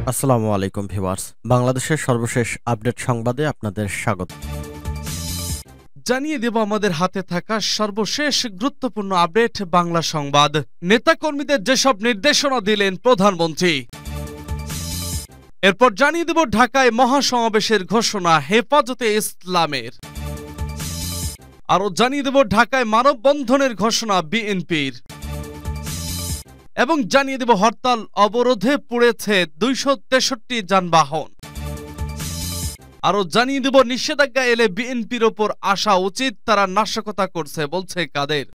আসসালামু আলাইকুম ভিউয়ার্স, বাংলাদেশের সর্বশেষ আপডেট সংবাদে আপনাদের স্বাগত। জানিয়ে দেব আমাদের হাতে থাকা সর্বশেষ গুরুত্বপূর্ণ আপডেট বাংলা সংবাদ। নেতাকর্মীদের যেসব নির্দেশনা দিলেন প্রধানমন্ত্রী। এরপর জানিয়ে দেব ঢাকায় মহাসমাবেশের ঘোষণা হেফাজতে ইসলামের। আরও জানিয়ে দেব ঢাকায় মানববন্ধনের ঘোষণা বিএনপির। এবং জানিয়ে দেব হরতাল অবরোধে পুড়েছে 263 যানবাহন। আরো জানিয়ে দেব নিষেধাজ্ঞা এলে বিএনপির ওপর আসা উচিত, তারা নাশকতা করছে বলছে কাদের।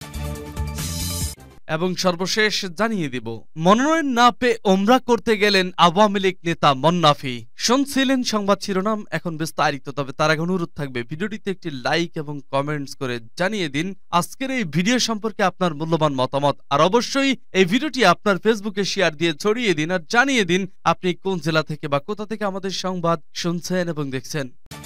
এবং সর্বশেষ জানিয়ে দিব মনোনয়ন না পেয়ে ওমরা করতে গেলেন আওয়ামী লীগ নেতা মন্নাফি। শুনছিলেন সংবাদ শিরোনাম, এখন বিস্তারিত। তবে তার আগে অনুরোধ থাকবে ভিডিওটিতে একটি লাইক এবং কমেন্টস করে জানিয়ে দিন আজকের এই ভিডিও সম্পর্কে আপনার মূল্যবান মতামত। আর অবশ্যই এই ভিডিওটি আপনার ফেসবুকে শেয়ার দিয়ে ছড়িয়ে দিন আর জানিয়ে দিন আপনি কোন জেলা থেকে বা কোথা থেকে আমাদের সংবাদ শুনছেন এবং দেখছেন।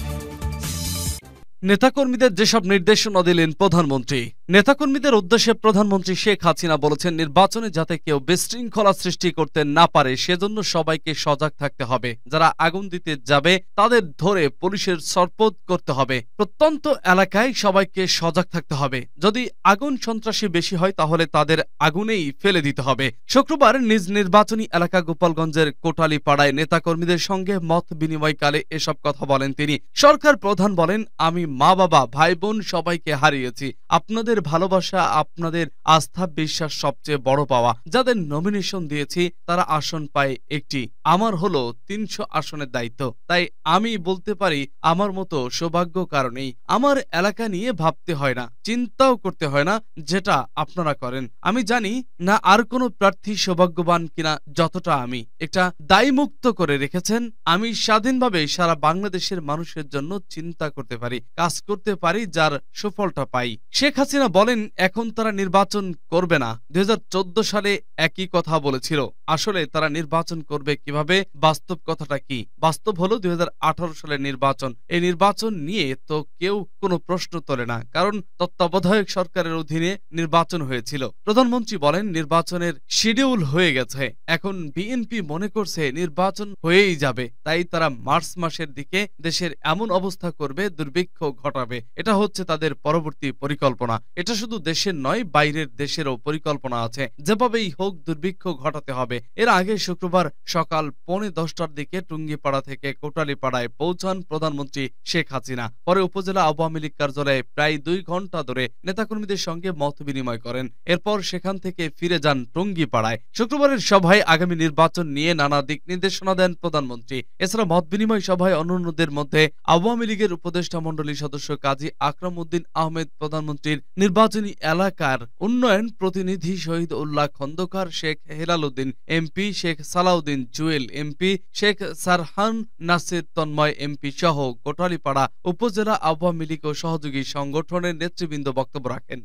নেতাকর্মীদের যেসব নির্দেশনা দিলেন প্রধানমন্ত্রী। নেতাকর্মীদের উদ্দেশ্যে প্রধানমন্ত্রী শেখ হাসিনা বলেছেন, নির্বাচনে যাতে কেউ বিশৃঙ্খলা সৃষ্টি করতে না পারে সেজন্য সবাইকে সজাগ থাকতে হবে। যারা আগুন দিতে যাবে তাদের ধরে পুলিশের সরপত করতে হবে। প্রত্যন্ত এলাকায় সবাইকে সজাগ থাকতে হবে। যদি আগুন সন্ত্রাসী বেশি হয় তাহলে তাদের আগুনেই ফেলে দিতে হবে। শুক্রবার নিজ নির্বাচনী এলাকা গোপালগঞ্জের কোটালীপাড়ায় নেতাকর্মীদের সঙ্গে মত বিনিময়কালে এসব কথা বলেন তিনি। সরকার প্রধান বলেন, আমি মা বাবা ভাই বোন সবাইকে হারিয়েছি। আপনাদের ভালোবাসা আপনাদের আস্থা বিশ্বাস সবচেয়ে বড় পাওয়া। যাদের নমিনেশন দিয়েছি তারা আসন পায় একটি, আমার হলো 300 আসনের দায়িত্ব। তাই আমি বলতে পারি আমার মতো সৌভাগ্য কারণেই আমার এলাকা নিয়ে ভাবতে হয় না, চিন্তাও করতে হয় না যেটা আপনারা করেন। আমি জানি না আর কোনো প্রার্থী সৌভাগ্যবান কিনা যতটা আমি। একটা দায়মুক্ত করে রেখেছেন। আমি স্বাধীনভাবে সারা বাংলাদেশের মানুষের জন্য চিন্তা করতে পারি, কাজ করতে পারি, যার সুফলটা পাই। শেখ হাসিনা বলেন, এখন তারা নির্বাচন করবে না। 2014 সালে একই কথা বলেছিল। আসলে তারা নির্বাচন করবে কিভাবে? বাস্তব কথাটা কি? বাস্তব হলো 2018 সালের নির্বাচন। এই নির্বাচন নিয়ে তো কেউ কোনো প্রশ্ন তোলে না, কারণ তত্ত্বাবধায়ক সরকারের অধীনে নির্বাচন হয়েছিল। প্রধানমন্ত্রী বলেন, নির্বাচনের শিডিউল হয়ে গেছে। এখন বিএনপি মনে করছে নির্বাচন হয়েই যাবে, তাই তারা মার্চ মাসের দিকে দেশের এমন অবস্থা করবে, দুর্ভিক্ষ ঘটাবে। এটা হচ্ছে তাদের পরবর্তী পরিকল্পনা। এটা শুধু দেশের নয়, বাইরের দেশেরও পরিকল্পনা আছে। যেভাবেই হোক দুর্ভিক্ষ ঘটাতে হবে। এর আগে শুক্রবার সকাল 10:45টার দিকে টুঙ্গিপাড়া থেকে কোটালীপাড়ায় পৌঁছান প্রধানমন্ত্রী শেখ হাসিনা। পরে উপজেলা আওয়ামী লীগ কার্যালয়ে প্রায় 2 ঘন্টা ধরে নেতাকর্মীদের সঙ্গে মত বিনিময় করেন। এরপর সেখান থেকে ফিরে যান টুঙ্গিপাড়ায়। শুক্রবারের সভায় আগামী নির্বাচন নিয়ে নানা দিক নির্দেশনা দেন প্রধানমন্ত্রী। এছাড়া মত বিনিময় সভায় অন্যান্যদের মধ্যে আওয়ামী লীগের উপদেষ্টা মণ্ডলীর সদস্য কাজী আকরাম উদ্দিন আহমেদ, প্রধানমন্ত্রীর নির্বাচনী এলাকার উন্নয়ন প্রতিনিধি Shahid Ullah Khandakar, Sheikh Helal Uddin MP, Sheikh Salauddin Jewel MP, Sheikh Sarhan Nasir Tanmoy MP সহ কোটালীপাড়া উপজেলা আওয়ামী লীগ ও সহযোগী সংগঠনের নেতৃবৃন্দ বক্তব্য রাখেন।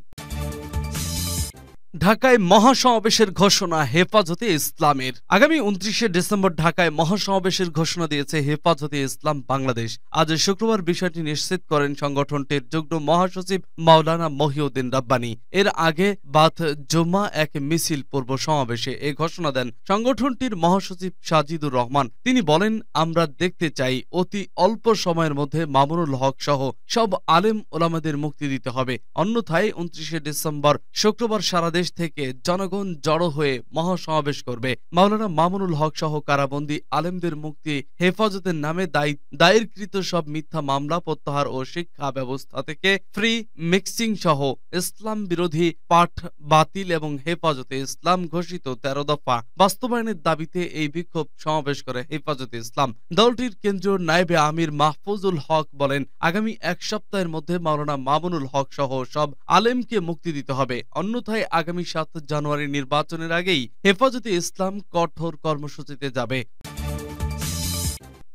ঢাকায় মহাসমাবেশের ঘোষণা হেফাজতে ইসলামের। আগামী 29শে ডিসেম্বর ঢাকায় মহাসমাবেশের ঘোষণা দিয়েছে হেফাজতে ইসলাম বাংলাদেশ। আজ শুক্রবার বিষয়টি নিশ্চিত করেন সংগঠনটির যুগ্ম মহাসচিব মাওলানা মহিউদ্দিন রাব্বানী। এর আগে বাদ জুম্মা এক মিছিল পূর্ব সমাবেশে এ ঘোষণা দেন সংগঠনটির মহাসচিব সাজিদুর রহমান। তিনি বলেন, আমরা দেখতে চাই অতি অল্প সময়ের মধ্যে মামুনুল হক সহ সব আলেম ওলামাদের মুক্তি দিতে হবে। অন্যথায় 29শে ডিসেম্বর শুক্রবার সারা দেশ থেকে জনগণ জড়ো হয়ে মহাসমাবেশ করবে। মাওলানা মামুনুল হক সহ কারাবন্দী আলেমদের মুক্তি, হেফাজতের নামে দায়েরকৃত সব মিথ্যা মামলা প্রত্যাহার ও শিক্ষা ব্যবস্থা থেকে ফ্রি মিক্সিং সহ ইসলাম বিরোধী পাঠ বাতিল এবং হেফাজতে ইসলাম ঘোষিত 13 দফা বাস্তবায়নের দাবিতে এই বিক্ষোভ সমাবেশ করে হেফাজতে ইসলাম। দলটির কেন্দ্রীয় নায়েবে আমির মাহফুজুল হক বলেন, আগামী 1 সপ্তাহের মধ্যে মাওলানা মামুনুল হক সহ সব আলেমকে মুক্তি দিতে হবে। অন্যথায় আগামী 7 জানুয়ারি নির্বাচনের আগেই হেফাজতে ইসলাম কঠোর কর্মসূচিতে যাবে।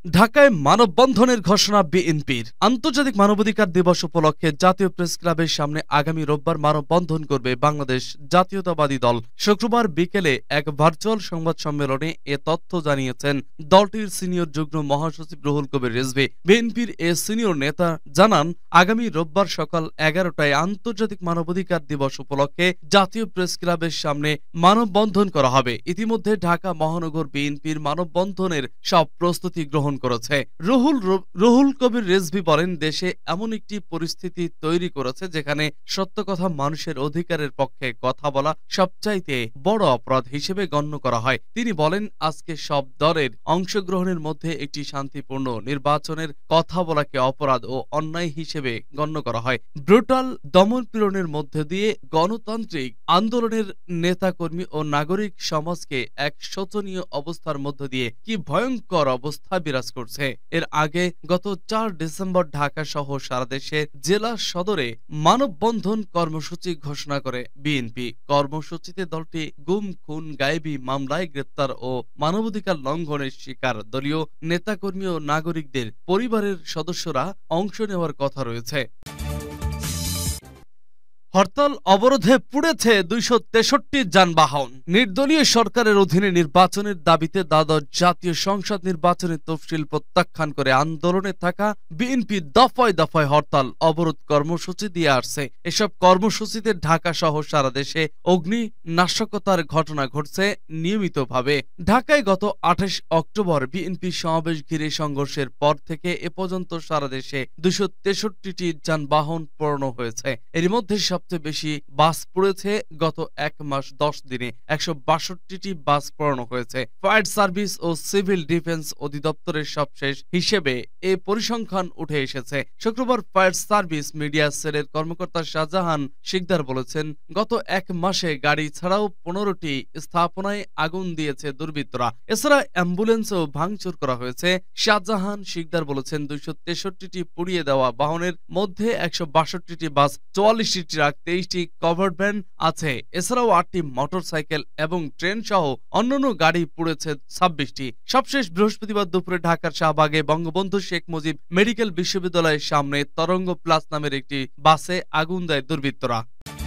ঢাকায় মানববন্ধনের ঘোষণা বিএনপির। আন্তর্জাতিক মানবাধিকার দিবস উপলক্ষে জাতীয় প্রেস ক্লাবের সামনে আগামী রোববার মানববন্ধন করবে বাংলাদেশ জাতীয়তাবাদী দল। শুক্রবার বিকেলে এক ভার্চুয়াল সংবাদ সম্মেলনে এ তথ্য জানিয়েছেন দলটির সিনিয়র যুগ্ম মহাসচিব রুহুল কবির রিজভী। বিএনপির এ সিনিয়র নেতা জানান, আগামী রোববার সকাল 11টায় আন্তর্জাতিক মানবাধিকার দিবস উপলক্ষে জাতীয় প্রেস ক্লাবের সামনে মানববন্ধন করা হবে। ইতিমধ্যে ঢাকা মহানগর বিএনপির মানববন্ধনের সব প্রস্তুতি গ্রহণ করেছে। রুহুল কবির রিজভী বলেন, দেশে এমন একটি পরিস্থিতি তৈরি করেছে যেখানে সত্য কথা, মানুষের অধিকারের পক্ষে কথা বলা সবচাইতে বড় অপরাধ হিসেবে গণ্য করা হয়। তিনি বলেন, আজকে সব দলের অংশগ্রহণের মধ্যে একটি শান্তিপূর্ণ নির্বাচনের কথা বলাকে অপরাধ ও অন্যায় হিসেবে গণ্য করা হয়। ব্রুটাল দমনপীড়নের মধ্যে দিয়ে গণতান্ত্রিক আন্দোলনের নেতাকর্মী ও নাগরিক সমাজকে এক শোচনীয় অবস্থার মধ্য দিয়ে কি ভয়ঙ্কর অবস্থা বিরাজ করছে। এর আগে গত 4 ডিসেম্বর ঢাকা সহ সারা দেশে জেলা সদরে মানববন্ধন কর্মসূচি ঘোষণা করে বিএনপি। কর্মসূচিতে দলটি গুম, খুন, গায়েবী মামলায় গ্রেপ্তার ও মানবাধিকার লঙ্ঘনের শিকার দলীয় নেতাকর্মী ও নাগরিকদের পরিবারের সদস্যরা অংশ নেওয়ার কথা রয়েছে। হরতাল অবরোধে পুড়েছে 263 যানবাহন। নির্দলীয় সরকারের অধীনে নির্বাচনের দাবিতে দ্বাদশ জাতীয় সংসদ নির্বাচনের তফসিল প্রত্যাখ্যান করে আন্দোলনে থাকা বিএনপি দফায় দফায় হরতাল অবরোধ কর্মসূচি দিয়ে আসছে। এসব কর্মসূচিতে ঢাকা সহ সারা দেশে অগ্নি নাশকতার ঘটনা ঘটছে নিয়মিতভাবে। ঢাকায় গত 28 অক্টোবর বিএনপি সমাবেশ ঘিরে সংঘর্ষের পর থেকে এ পর্যন্ত সারা দেশে 263টি যানবাহন পোড়ানো হয়েছে। এর মধ্যে সবচেয়ে বেশি বাস পুড়েছে। গত 1 মাস 10 দিনে 162টি বাস পোড়ানো হয়েছে। ফায়ার সার্ভিস ও সিভিল ডিফেন্স অধিদপ্তরের সবশেষ হিসেবে এ পরিসংখ্যান উঠে এসেছে। শুক্রবার ফায়ার সার্ভিস মিডিয়া সেলের কর্মকর্তা শাহজাহান শিকদার বলেছেন, গত 1 মাসে গাড়ি ছাড়াও 15টি স্থাপনায় আগুন দিয়েছে দুর্বৃত্তরা। এছাড়া অ্যাম্বুলেন্সও ভাঙচুর করা হয়েছে। শাহজাহান শিকদার বলেছেন, 263টি পুড়িয়ে দেওয়া বাহনের মধ্যে 162টি বাস, 44টি ট্রাক, 23টি কভার ভ্যান আছে। এছাড়াও 8টি মোটরসাইকেল এবং ট্রেন সহ অন্যান্য গাড়ি পুড়েছে 26টি। সবশেষ বৃহস্পতিবার দুপুরে ঢাকার শাহবাগে বঙ্গবন্ধু শেখ মুজিব মেডিকেল বিশ্ববিদ্যালয়ের সামনে তরঙ্গ প্লাস নামের একটি বাসে আগুন দেয় দুর্বৃত্তরা।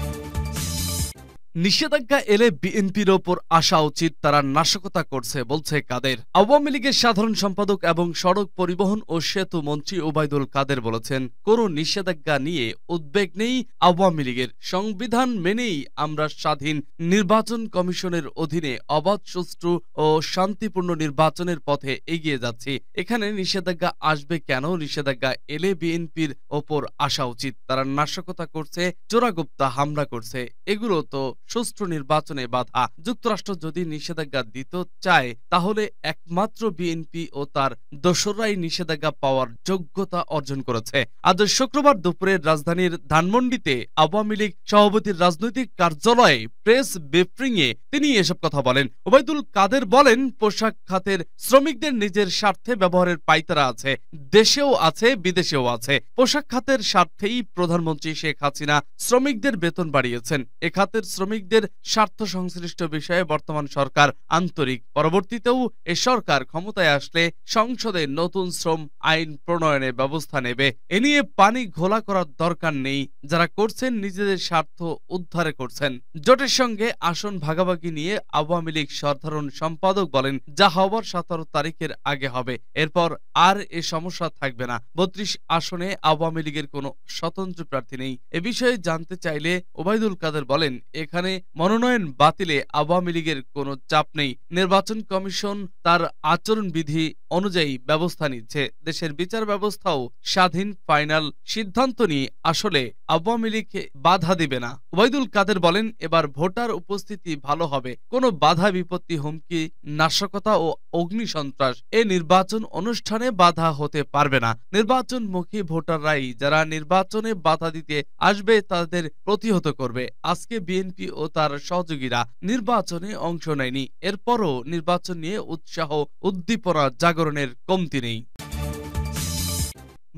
নিষেধাজ্ঞা এলে বিএনপির ওপর আসা উচিত, তারা নাশকতা করছে বলছে কাদের। আওয়ামী লীগের সাধারণ সম্পাদক এবং সড়ক পরিবহন ও সেতু মন্ত্রী ওবায়দুল কাদের বলেছেন, কোনো নিষেধাজ্ঞা নিয়ে উদ্বেগ নেই আওয়ামী লীগের। সংবিধান মেনেই আমরা স্বাধীন নির্বাচন কমিশনের অধীনে অবাধ, সুষ্ঠু ও শান্তিপূর্ণ নির্বাচনের পথে এগিয়ে যাচ্ছি। এখানে নিষেধাজ্ঞা আসবে কেন? নিষেধাজ্ঞা এলে বিএনপির ওপর আসা উচিত, তারা নাশকতা করছে, চোরাগুপ্তা হামলা করছে। এগুলো তো সুষ্ঠু নির্বাচনে বাধা। যুক্তরাষ্ট্র যদি নিষেধাজ্ঞা দিতে চায় তাহলে একমাত্র বিএনপি ও তার দোসররাই নিষেধাজ্ঞা পাওয়ার যোগ্যতা অর্জন করেছে। আজ শুক্রবার দুপুরে রাজধানীর ধানমন্ডিতে আওয়ামী লীগ সভাপতির রাজনৈতিক কার্যালয়ে প্রেস ব্রিফিংয়ে তিনি এসব কথা বলেন। ওবায়দুল কাদের বলেন, পোশাক খাতের শ্রমিকদের নিজের স্বার্থে ব্যবহারের পাইতারা আছে, দেশেও আছে, বিদেশেও আছে। পোশাক খাতের স্বার্থেই প্রধানমন্ত্রী শেখ হাসিনা শ্রমিকদের বেতন বাড়িয়েছেন। এ খাতের শ্রমিকদের স্বার্থ সংশ্লিষ্ট বিষয়ে বর্তমান সরকার আন্তরিক। পরবর্তীতেও এ সরকার ক্ষমতায় আসলে সংসদে নতুন শ্রম আইন প্রণয়নের ব্যবস্থা নেবে। এ নিয়ে পানি ঘোলা করার দরকার নেই। যারা করছেন নিজেদের স্বার্থ উদ্ধারে করছেন। জোটের সঙ্গে আসন ভাগাভাগি নিয়ে আওয়ামী লীগ সাধারণ সম্পাদক বলেন, যা হবার 17 তারিখের আগে হবে। এরপর আর এ সমস্যা থাকবে না। 32 আসনে আওয়ামী লীগের কোনো স্বতন্ত্র প্রার্থী নেই। এ বিষয়ে জানতে চাইলে ওবায়দুল কাদের বলেন, এখানে মনোনয়ন বাতিলে আওয়ামী লীগের কোনো চাপ নেই। নির্বাচন কমিশন তার আচরণবিধি অনুযায়ী ব্যবস্থা নিচ্ছে। দেশের বিচার ব্যবস্থাও স্বাধীন, ফাইনাল সিদ্ধান্ত নিয়ে আসলে আওয়ামী লীগ বাধা দিবে না। ওবায়দুল কাদের বলেন, এবার ভোটার উপস্থিতি ভালো হবে। কোনো বাধা বিপত্তি, হুমকি, নাশকতা ও অগ্নিসন্ত্রাস এ নির্বাচন অনুষ্ঠানে বাধা হতে পারবে না। নির্বাচনমুখী ভোটাররাই যারা নির্বাচনে বাধা দিতে আসবে তাদের প্রতিহত করবে। আজকে বিএনপি ও তার সহযোগীরা নির্বাচনে অংশ নেয়নি, এরপরও নির্বাচন নিয়ে উৎসাহ উদ্দীপনা জাগরণের কমতি নেই।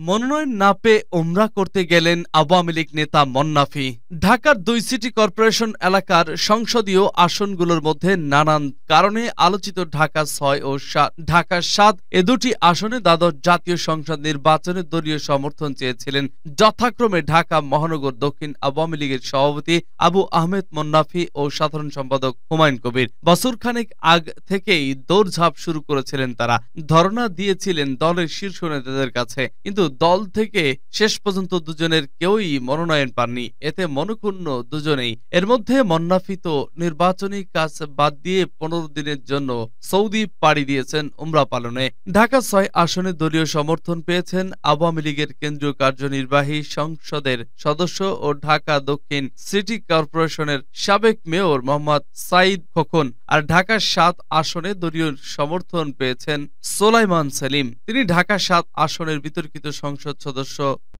মনোনয়ন না পেয়ে ওমরা করতে গেলেন আওয়ামী লীগ নেতা মন্নাফি। ঢাকার ২ সিটি কর্পোরেশন এলাকার সংসদীয় আসনগুলোর মধ্যে নানান কারণে আলোচিত ঢাকা ৬ ও ঢাকা ৭ এ দুটি আসনে দ্বাদশ জাতীয় সংসদ নির্বাচনে দলীয় সমর্থন চেয়েছিলেন যথাক্রমে ঢাকা মহানগর দক্ষিণ আওয়ামী লীগের সভাপতি আবু আহমেদ মন্নাফি ও সাধারণ সম্পাদক হুমায়ুন কবির। বছরখানেক আগ থেকেই দৌড়ঝাঁপ শুরু করেছিলেন তারা, ধর্ণা দিয়েছিলেন দলের শীর্ষ নেতাদের কাছে, কিন্তু দল থেকে শেষ পর্যন্ত দুজনের কেউই মনোনয়ন পাননি। এতে মনক্ষুণ্ণ দুজনেই। এর মধ্যে মন্নাফি তো নির্বাচনী কাজ বাদ দিয়ে ১৫ দিনের জন্য সৌদি পাড়ি দিয়েছেন উমরা পালনে। ঢাকা ৬ আসনে দলীয় সমর্থন পেয়েছেন আওয়ামী লীগের কেন্দ্রীয় কার্যনির্বাহী সংসদের সদস্য ও ঢাকা দক্ষিণ সিটি কর্পোরেশনের সাবেক মেয়র মোহাম্মদ সাইদ খোকন। আর ঢাকা ৭ আসনে দলীয় সমর্থন পেয়েছেন সোলাইমান সেলিম। তিনি ঢাকা ৭ আসনের বিতর্কিত সংসদ সদস্য।